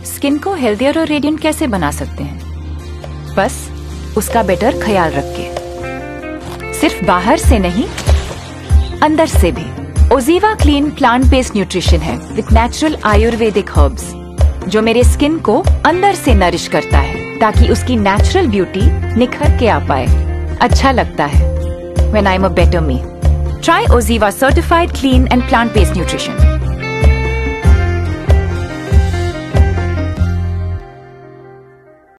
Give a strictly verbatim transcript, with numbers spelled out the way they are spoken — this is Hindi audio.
स्किन को हेल्थियर और रेडियंट कैसे बना सकते हैं? बस उसका बेटर ख्याल रख के, सिर्फ बाहर से नहीं अंदर से भी। OZiva clean plant based nutrition है विद नेचुरल आयुर्वेदिक हर्ब्स, जो मेरे स्किन को अंदर से नरिश करता है ताकि उसकी नेचुरल ब्यूटी निखर के आ पाए। अच्छा लगता है when I'm a better me. Try Oziva certified clean and plant based nutrition.